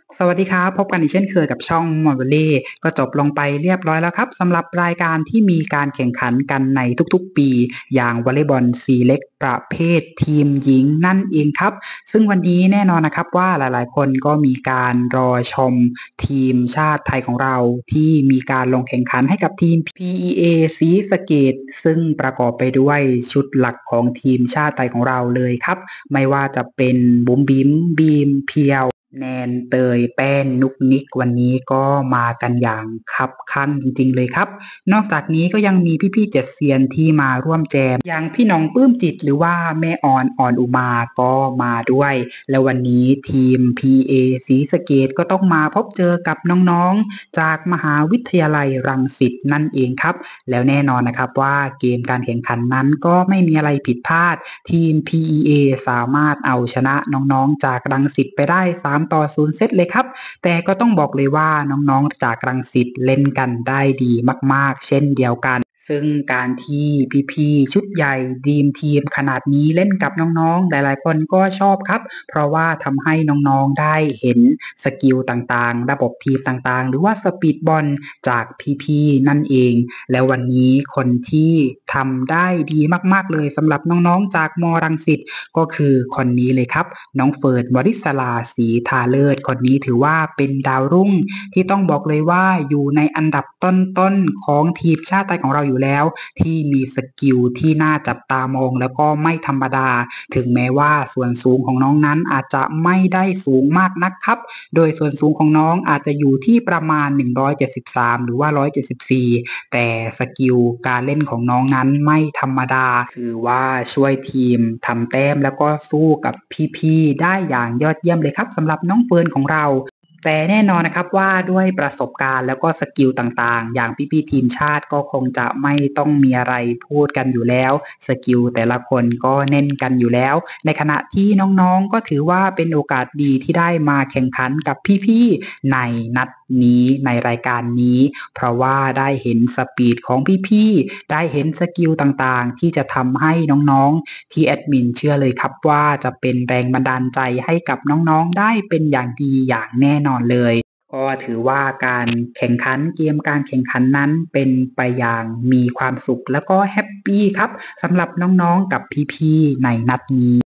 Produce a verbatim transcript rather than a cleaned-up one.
สวัสดีครับพบกันอีกเช่นเคยกับช่องมอ v เล่ก็จบลงไปเรียบร้อยแล้วครับสำหรับรายการที่มีการแข่งขันกันในทุกๆปีอย่างวอลเลย์บอลซีเล็กประเภททีมหญิงนั่นเองครับซึ่งวันนี้แน่นอนนะครับว่าหลายๆคนก็มีการรอชมทีมชาติไทยของเราที่มีการลงแข่งขันให้กับทีม พี อี เอ ศรีสะเกษซึ่งประกอบไปด้วยชุดหลักของทีมชาติไทยของเราเลยครับไม่ว่าจะเป็นบุ๋มบิ๋มบีมเพียวแนนเตยแป้นนุกนิกวันนี้ก็มากันอย่างคับคั่นจริงๆเลยครับนอกจากนี้ก็ยังมีพี่ๆเจ็ดเซียนที่มาร่วมแจมอย่างพี่น้องปลื้มจิตหรือว่าแม่ออนอ่อนอุมาก็มาด้วยและวันนี้ทีม พี เอ ศรีสะเกษก็ต้องมาพบเจอกับน้องๆจากมหาวิทยาลัยรังสิตนั่นเองครับแล้วแน่นอนนะครับว่าเกมการแข่งขันนั้นก็ไม่มีอะไรผิดพลาดทีม พี อี เอ สามารถเอาชนะน้องๆจากรังสิตไปได้สามต่อศูนย์เซตเลยครับแต่ก็ต้องบอกเลยว่าน้องๆจากรังสิตเล่นกันได้ดีมากๆเช่นเดียวกันซึ่งการที่พี่ๆชุดใหญ่ดีมทีมขนาดนี้เล่นกับน้องๆหลายๆคนก็ชอบครับเพราะว่าทำให้น้องๆได้เห็นสกิลต่างๆระบบทีมต่างๆหรือว่าสปีดบอลจากพี่ๆนั่นเองแล้ววันนี้คนที่ทำได้ดีมากๆเลยสำหรับน้องๆจากมรังสิตก็คือคนนี้เลยครับน้องเฟิร์นวริศราศรีทาเลิศคนนี้ถือว่าเป็นดาวรุ่งที่ต้องบอกเลยว่าอยู่ในอันดับต้นๆของทีมชาติไทยของเราอยู่แล้วที่มีสกิลที่น่าจับตามองแล้วก็ไม่ธรรมดาถึงแม้ว่าส่วนสูงของน้องนั้นอาจจะไม่ได้สูงมากนักครับโดยส่วนสูงของน้องอาจจะอยู่ที่ประมาณหนึ่งร้อยเจ็ดสิบสามหรือว่าหนึ่งร้อยเจ็ดสิบสี่แต่สกิลการเล่นของน้องนั้นไม่ธรรมดาคือว่าช่วยทีมทำแต้มแล้วก็สู้กับพี่ๆได้อย่างยอดเยี่ยมเลยครับสำหรับน้องเฟิร์นของเราแต่แน่นอนนะครับว่าด้วยประสบการณ์แล้วก็สกิลต่างๆอย่างพี่ๆทีมชาติก็คงจะไม่ต้องมีอะไรพูดกันอยู่แล้วสกิลแต่ละคนก็เน้นกันอยู่แล้วในขณะที่น้องๆก็ถือว่าเป็นโอกาสดีที่ได้มาแข่งขันกับพี่ๆในนัดนี้ในรายการนี้เพราะว่าได้เห็นสปีดของพี่ๆได้เห็นสกิลต่างๆที่จะทำให้น้องๆที่แอดมินเชื่อเลยครับว่าจะเป็นแรงบันดาลใจให้กับน้องๆได้เป็นอย่างดีอย่างแน่นอนเลยก็ถือว่าการแข่งขันเกมการแข่งขันนั้นเป็นไปอย่างมีความสุขแล้วก็แฮปปีครับสำหรับน้องๆกับพี่ๆในนัดนี้